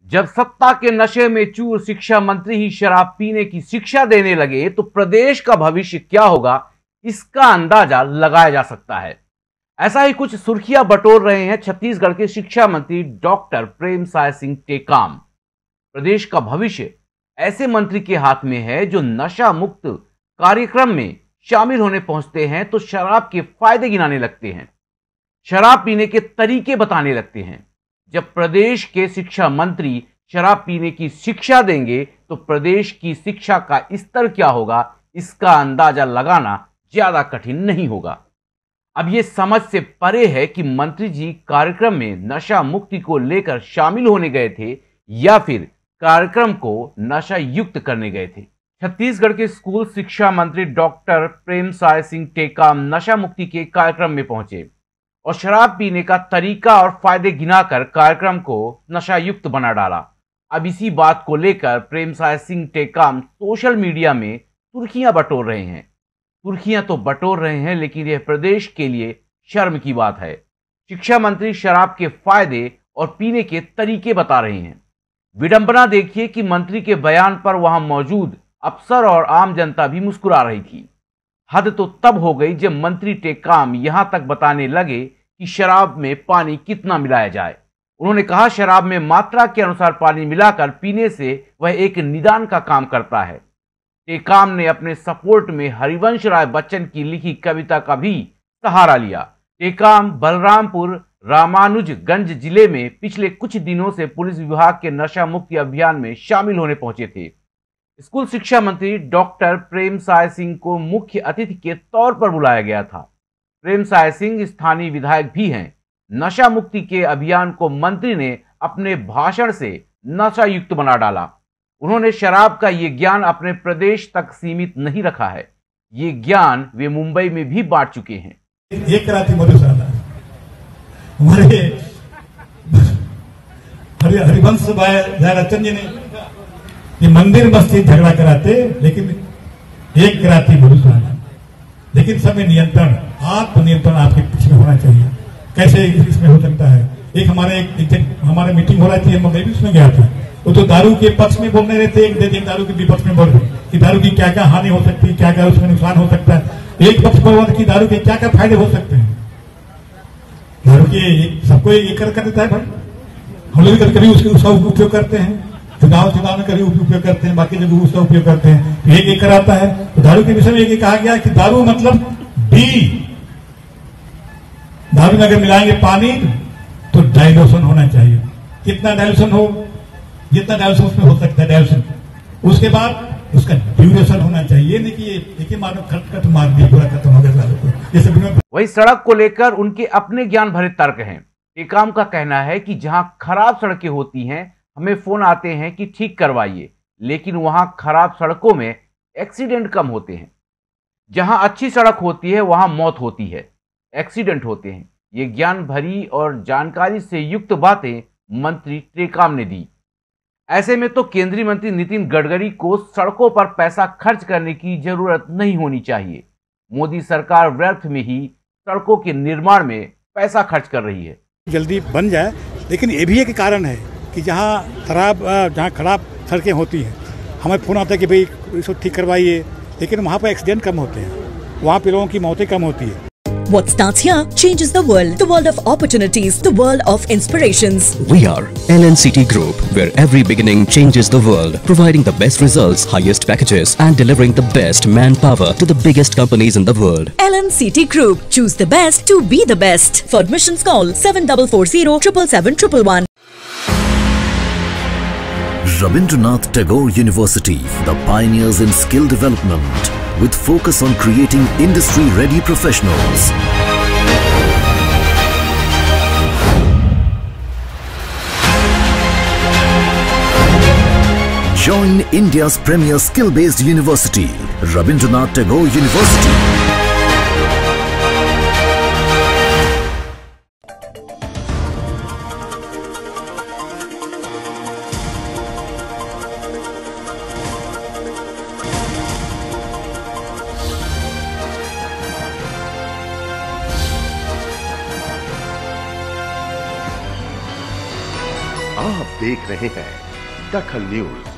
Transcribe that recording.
जब सत्ता के नशे में चूर शिक्षा मंत्री ही शराब पीने की शिक्षा देने लगे तो प्रदेश का भविष्य क्या होगा, इसका अंदाजा लगाया जा सकता है। ऐसा ही कुछ सुर्खियां बटोर रहे हैं छत्तीसगढ़ के शिक्षा मंत्री डॉक्टर प्रेमसाय सिंह टेकाम। प्रदेश का भविष्य ऐसे मंत्री के हाथ में है जो नशा मुक्त कार्यक्रम में शामिल होने पहुंचते हैं तो शराब के फायदे गिनाने लगते हैं, शराब पीने के तरीके बताने लगते हैं। जब प्रदेश के शिक्षा मंत्री शराब पीने की शिक्षा देंगे तो प्रदेश की शिक्षा का स्तर क्या होगा, इसका अंदाजा लगाना ज्यादा कठिन नहीं होगा। अब यह समझ से परे है कि मंत्री जी कार्यक्रम में नशा मुक्ति को लेकर शामिल होने गए थे या फिर कार्यक्रम को नशा युक्त करने गए थे। छत्तीसगढ़ के स्कूल शिक्षा मंत्री डॉक्टर प्रेमसाय सिंह टेकाम नशा मुक्ति के कार्यक्रम में पहुंचे और शराब पीने का तरीका और फायदे गिनाकर कार्यक्रम को नशा युक्त बना डाला। अब इसी बात को लेकर प्रेमसाय सिंह टेकाम सोशल मीडिया में सुर्खियां बटोर रहे हैं। सुर्खियां तो बटोर रहे हैं, लेकिन यह प्रदेश के लिए शर्म की बात है। शिक्षा मंत्री शराब के फायदे और पीने के तरीके बता रहे हैं। विडंबना देखिए कि मंत्री के बयान पर वहां मौजूद अफसर और आम जनता भी मुस्कुरा रही थी। हद तो तब हो गई जब मंत्री टेकाम यहां तक बताने लगे कि शराब में पानी कितना मिलाया जाए। उन्होंने कहा शराब में मात्रा के अनुसार पानी मिलाकर पीने से वह एक निदान का काम करता है। टेकाम ने अपने सपोर्ट में हरिवंश राय बच्चन की लिखी कविता का भी सहारा लिया। टेकाम बलरामपुर रामानुजगंज जिले में पिछले कुछ दिनों से पुलिस विभाग के नशा मुक्ति अभियान में शामिल होने पहुंचे थे। स्कूल शिक्षा मंत्री डॉक्टर प्रेमसाय सिंह को मुख्य अतिथि के तौर पर बुलाया गया था। प्रेमसाय सिंह स्थानीय विधायक भी हैं। नशा मुक्ति के अभियान को मंत्री ने अपने भाषण से नशा युक्त बना डाला। उन्होंने शराब का ये ज्ञान अपने प्रदेश तक सीमित नहीं रखा है, ये ज्ञान वे मुंबई में भी बांट चुके हैं। ये कराती मधुशाला हमारे हरिवंश बच्चन जी ने ये मंदिर मस्जिद झगड़ा कराते, लेकिन एक कराती मधुशाला। लेकिन सब में नियंत्रण, आत्मनियंत्रण आपके पीछे होना चाहिए। कैसे इसमें हो सकता है? एक हमारे मीटिंग हो रही थी, मैं भी उसमें गया था। वो तो दारू के पक्ष में बोलने रहते, एक दारू के विपक्ष में बोल रहे कि दारू की क्या क्या हानि हो सकती है, क्या क्या उसमें नुकसान हो सकता है। एक पक्ष बोल कि दारू के क्या क्या फायदे हो सकते हैं। दारू के सबको एक कर देता है भाई, हम लोग कभी उसका उपयोग करते हैं, चुनाव में कभी उपयोग करते हैं, बाकी जगह उसका उपयोग करते हैं। तो एक कराता है। तो दारू के विषय में एक कहा गया कि दारू मतलब दारू में अगर मिलाएंगे पानी तो डाइल्यूशन होना चाहिए। कितना डाइल्यूशन हो, जितना डाइल्यूशन उसमें हो सकता है डाइल्यूशन। उसके बाद उसका ड्यूरेशन होना चाहिए, नहीं कि एक ही मानो खट मार दिया पूरा खत्म हो गया। वही सड़क को लेकर उनके अपने ज्ञान भरे तर्क हैं। टेकाम का कहना है कि जहां खराब सड़कें होती हैं हमें फोन आते हैं कि ठीक करवाइए, लेकिन वहां खराब सड़कों में एक्सीडेंट कम होते हैं। जहां अच्छी सड़क होती है वहां मौत होती है, एक्सीडेंट होते हैं। ये ज्ञान भरी और जानकारी से युक्त बातें मंत्री टेकाम ने दी। ऐसे में तो केंद्रीय मंत्री नितिन गडकरी को सड़कों पर पैसा खर्च करने की जरूरत नहीं होनी चाहिए। मोदी सरकार व्यर्थ में ही सड़कों के निर्माण में पैसा खर्च कर रही है। जल्दी बन जाए, लेकिन ये भी एक कारण है कि जहाँ खराब सड़कें होती हैं हमें फोन आता है कि भाई इसको ठीक करवाइए, लेकिन वहाँ पर एक्सीडेंट कम होते हैं, वहाँ पे लोगों की मौतें कम होती है। What starts here changes the world of opportunities, the world of inspirations. We are LNCT Group, where every beginning changes the world, providing the best results, highest packages and delivering the best manpower to the biggest companies in the world. LNCT Group, choose the best to be the best. For admissions call 7440 777 111. Rabindranath Tagore University, the pioneers in skill development, with focus on creating industry-ready professionals. Join India's premier skill-based university, Rabindranath Tagore University. आप देख रहे हैं दखल news.